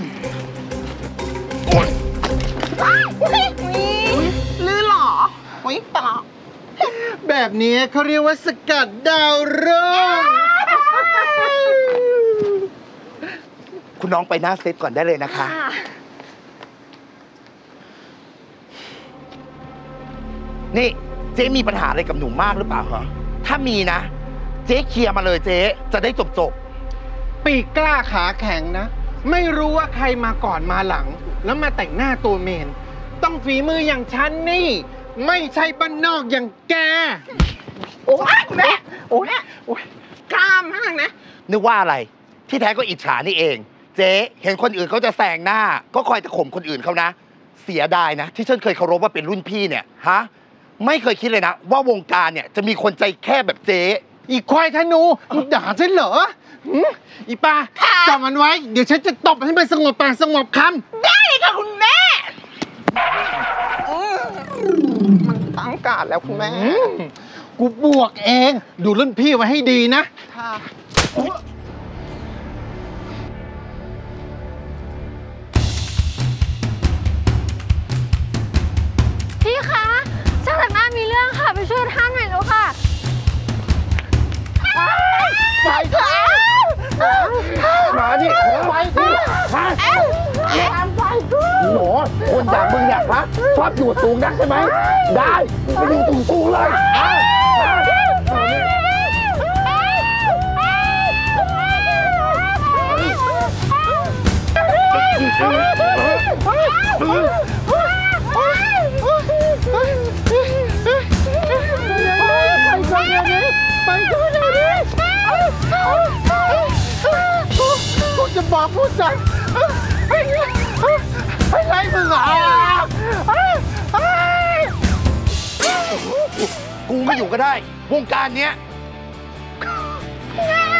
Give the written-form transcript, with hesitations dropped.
ลื่นหรอไม่ตาแบบนี้เขาเรียกว่าสกัดดาวรุ่งคุณน้องไปหน้าเซตก่อนได้เลยนะคะนี่เจ๊มีปัญหาอะไรกับหนูมากหรือเปล่าคะถ้ามีนะเจ๊เคลียร์มาเลยเจ๊จะได้จบปีกกล้าขาแข็งนะไม่รู้ว่าใครมาก่อนมาหลังแล้วมาแต่งหน้าตัวเมนต้องฝีมืออย่างฉันนี่ไม่ใช่บ้านนอกอย่างแกโอ้ยแม่โอ้ยกล้ามากนะนึกว่าอะไรที่แท้ก็อิจฉานี่เองเจ๊เห็นคนอื่นเขาจะแซงหน้าก็คอยตะข่มคนอื่นเขานะเสียดายนะที่ฉันเคยเคารพว่าเป็นรุ่นพี่เนี่ยฮะไม่เคยคิดเลยนะว่าวงการเนี่ยจะมีคนใจแคบแบบเจ๊อีควายธนูด่าฉันเหรออีป้าจับมันไว้เดี๋ยวฉันจะตบให้มันสงบปากสงบคำได้ค่ะคุณแม่มันตั้งการแล้วคุณแม่กูบวกเองดูรุ่นพี่ไว้ให้ดีนะพี่คะช่างแต่งหน้ามีเรื่องค่ะไปช่วยท่านหน่อยแล้วค่ะไปค่ะมาดิไปสิไปหมอคนอย่างมึงเนี่ยฮะชอบอยู่สูงนักใช่ไหมได้ไปอยู่สูงเลยไปก็เดี๋ยวนี้กูจะบอกผู้จัดให้ไล่มึงอ่ะกูไม่อยู่ก็ได้วงการเนี้ย